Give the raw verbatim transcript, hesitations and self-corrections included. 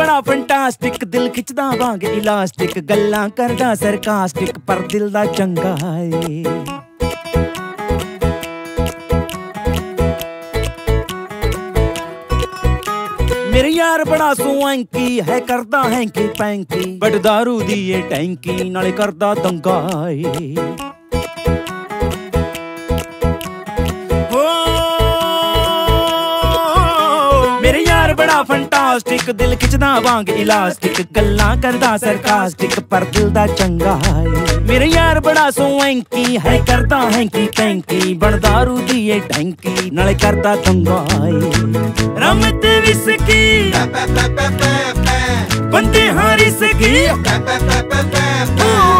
बड़ा फंटास्टिक, दिल खिचदा वांग इलास्टिक, गल्लां करदा सरकास्टिक पर दिल दा चंगा है। मेरे यार बड़ा सोएंकी है, करदा हैंकी पैंकी, बट दारू दी ये टैंकी नाले करदा दंगा है। मेरे यार बड़ा फंटास्टिक, दिल खिचदा वांग इलास्टिक, गल्लां करदा सरकास्टिक पर दिल दा चंगा है। मेरे यार बड़ा सोएंकी है, करदा हैंकी पैंकी, बट दारू दी ये टैंकी नाले करदा दंगा है। रम ते विस्की बंदे हारी सकी